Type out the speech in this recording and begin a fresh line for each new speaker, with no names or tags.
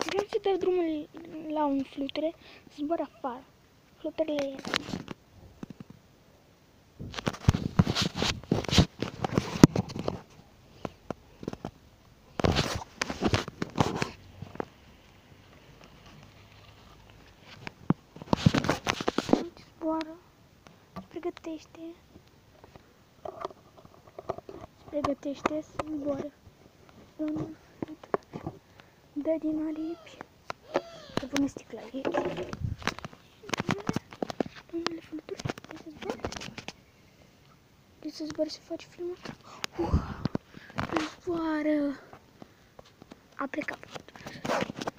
Vreau să dau drumul la un fluture să zboară afară. Fluturele iese. Zboară. Se pregătește să zboare. Domnul fluture. Dă din aripi. Să pune sticla aici. Domnule fluture, vrei să zboare? Vrei să zboare să faci filmul? Zboară. A plecat.